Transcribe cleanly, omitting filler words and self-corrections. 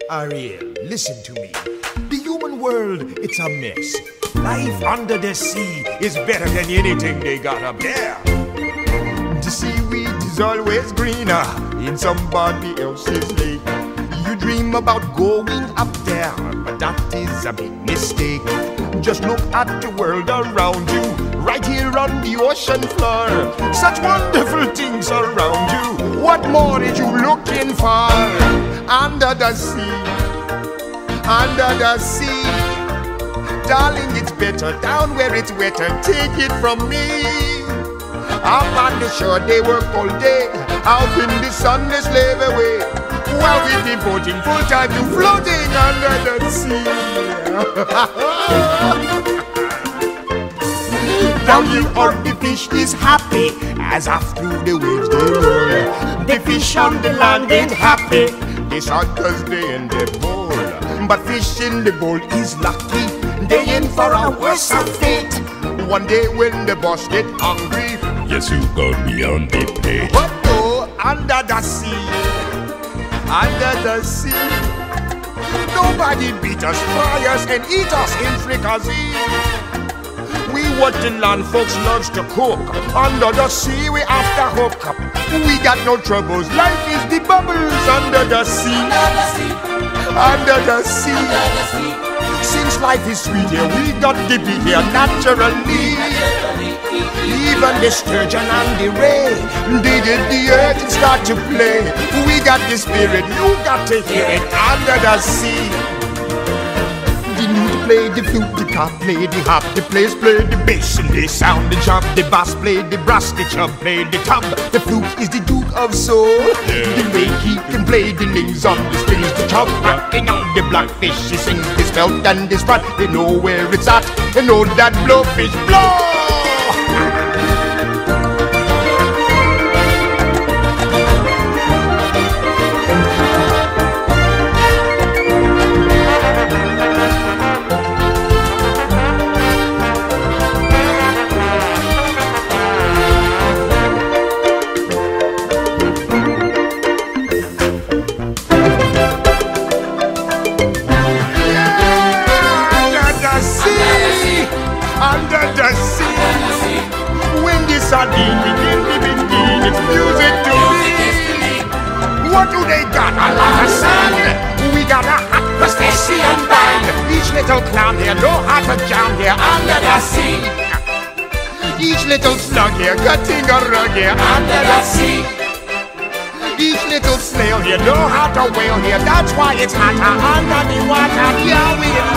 Ariel, listen to me. The human world, it's a mess. Life under the sea is better than anything they got up there. The seaweed is always greener in somebody else's lake. You dream about going up there, but that is a big mistake. Just look at the world around you, right here on the ocean floor. Such wonderful things around you. What more are you looking for? Under the sea, under the sea. Darling, it's better down where it's wetter. Take it from me. Up on the shore they work all day, out in the sun they slave away, while we devoting full time to floating under the sea. Down here all the fish is happy, as off through the waves they roll. The fish on the land ain't happy, they shot 'cause they in the bowl. But fish in the bowl is lucky, they in for a worse fate. One day when the boss get hungry, yes, you got me on the plate. But no, under the sea, under the sea, nobody beat us, fry us, and eat us in fricassee. We what the land folks loves to cook. Under the sea we have to hook up. We got no troubles, life is the bubbles under the sea. Under the sea, since life is sweet here, we got to be here naturally. Even the sturgeon and the ray, they did the earth and start to play. We got the spirit, you got to hear it under the sea. The lute play, the flute, the cop play, the harp, the players play the bass and they sound the jump. The bass play the brass, the chub play the tub. The flute is the Duke of Soul. The way he can play the names on the strings. The chub rocking on the blackfish, he sings his belt and his fat. They know where it's at, they know that blowfish blow. Under the sea, when the sardine begin, it's music to me. What do they got? A lot of sand. We got a hot crustacean band. Each little clown here, know how to jam here under the sea. Each little slug here, cutting a rug here under the sea. Each little snail here, know how to whale here. That's why it's hotter under the water. Yeah, we